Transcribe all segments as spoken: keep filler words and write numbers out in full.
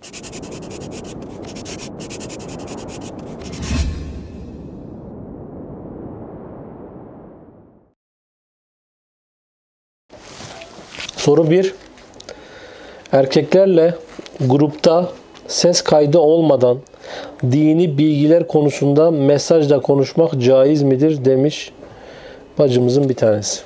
Soru bir. Erkeklerle grupta ses kaydı olmadan dini bilgiler konusunda mesajla konuşmak caiz midir demiş bacımızın bir tanesi.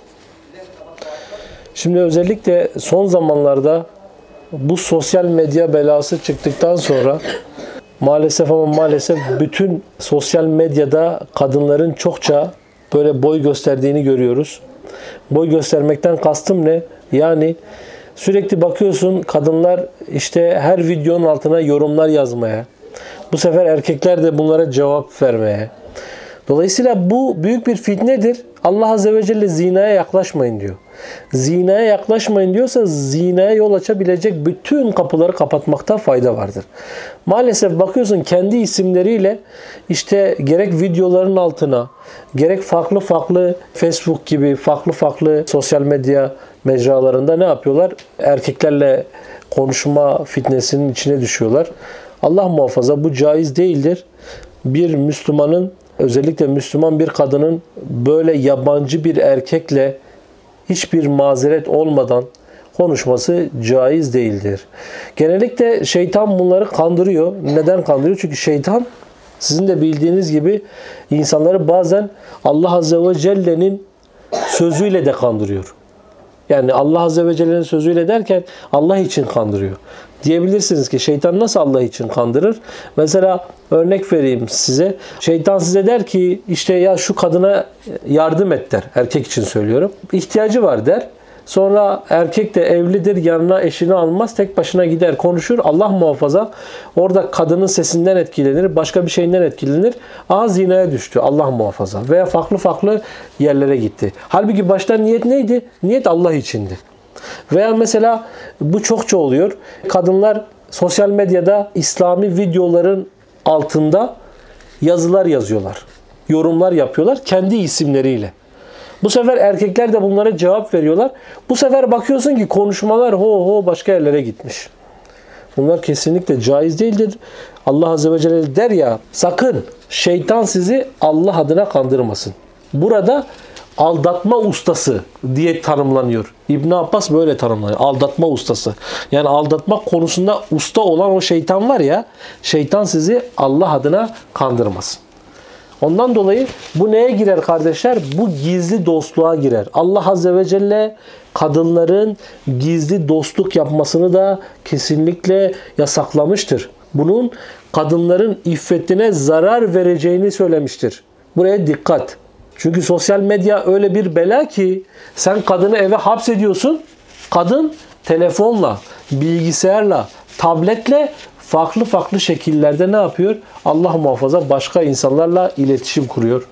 Şimdi özellikle son zamanlarda bu sosyal medya belası çıktıktan sonra maalesef ama maalesef bütün sosyal medyada kadınların çokça böyle boy gösterdiğini görüyoruz. Boy göstermekten kastım ne? Yani sürekli bakıyorsun kadınlar işte her videonun altına yorumlar yazmaya. Bu sefer erkekler de bunlara cevap vermeye. Dolayısıyla bu büyük bir fitnedir. Allah Azze ve Celle zinaya yaklaşmayın diyor. Zinaya yaklaşmayın diyorsa zinaya yol açabilecek bütün kapıları kapatmakta fayda vardır. Maalesef bakıyorsun kendi isimleriyle işte gerek videoların altına, gerek farklı farklı Facebook gibi farklı farklı sosyal medya mecralarında ne yapıyorlar? Erkeklerle konuşma fitnesinin içine düşüyorlar. Allah muhafaza, bu caiz değildir. Bir Müslümanın, özellikle Müslüman bir kadının böyle yabancı bir erkekle hiçbir mazeret olmadan konuşması caiz değildir. Genellikle şeytan bunları kandırıyor. Neden kandırıyor? Çünkü şeytan sizin de bildiğiniz gibi insanları bazen Allah Azze ve Celle'nin sözüyle de kandırıyor. Yani Allah Azze ve Celle'nin sözüyle derken Allah için kandırıyor. Diyebilirsiniz ki şeytan nasıl Allah için kandırır? Mesela örnek vereyim size. Şeytan size der ki işte ya şu kadına yardım et der. Erkek için söylüyorum. İhtiyacı var der. Sonra erkek de evlidir, yanına eşini almaz, tek başına gider konuşur. Allah muhafaza orada kadının sesinden etkilenir, başka bir şeyinden etkilenir. Aa, zinaya düştü, Allah muhafaza. Veya farklı farklı yerlere gitti. Halbuki baştan niyet neydi? Niyet Allah içindi. Veya mesela bu çokça oluyor. Kadınlar sosyal medyada İslami videoların altında yazılar yazıyorlar. Yorumlar yapıyorlar kendi isimleriyle. Bu sefer erkekler de bunlara cevap veriyorlar. Bu sefer bakıyorsun ki konuşmalar ho ho başka yerlere gitmiş. Bunlar kesinlikle caiz değildir. Allah Azze ve Celle der ya, sakın şeytan sizi Allah adına kandırmasın. Burada aldatma ustası diye tanımlanıyor. İbn Abbas böyle tanımlanıyor. Aldatma ustası. Yani aldatma konusunda usta olan o şeytan var ya, şeytan sizi Allah adına kandırmasın. Ondan dolayı bu neye girer kardeşler? Bu gizli dostluğa girer. Allah Azze ve Celle kadınların gizli dostluk yapmasını da kesinlikle yasaklamıştır. Bunun kadınların iffetine zarar vereceğini söylemiştir. Buraya dikkat. Çünkü sosyal medya öyle bir bela ki sen kadını eve hapsediyorsun. Kadın telefonla, bilgisayarla, tabletle farklı farklı şekillerde ne yapıyor? Allah muhafaza başka insanlarla iletişim kuruyor.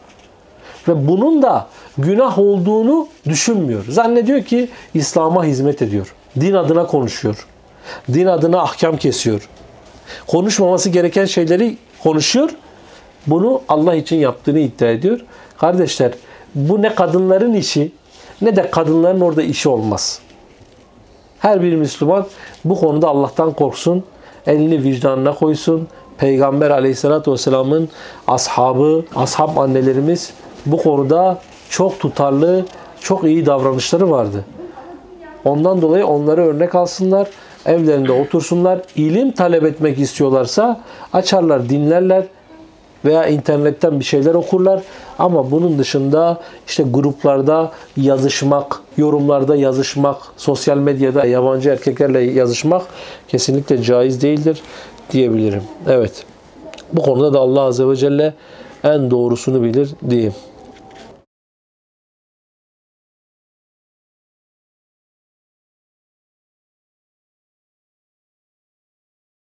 Ve bunun da günah olduğunu düşünmüyor. Zannediyor ki İslam'a hizmet ediyor. Din adına konuşuyor. Din adına ahkam kesiyor. Konuşmaması gereken şeyleri konuşuyor. Bunu Allah için yaptığını iddia ediyor. Kardeşler, bu ne kadınların işi ne de kadınların orada işi olmaz. Her bir Müslüman bu konuda Allah'tan korksun. Elini vicdanına koysun. Peygamber Aleyhisselatü Vesselam'ın ashabı, ashab annelerimiz bu konuda çok tutarlı, çok iyi davranışları vardı. Ondan dolayı onları örnek alsınlar. Evlerinde otursunlar. İlim talep etmek istiyorlarsa açarlar, dinlerler veya internetten bir şeyler okurlar. Ama bunun dışında işte gruplarda yazışmak, yorumlarda yazışmak, sosyal medyada yabancı erkeklerle yazışmak kesinlikle caiz değildir diyebilirim. Evet. Bu konuda da Allah Azze ve Celle en doğrusunu bilir diyeyim.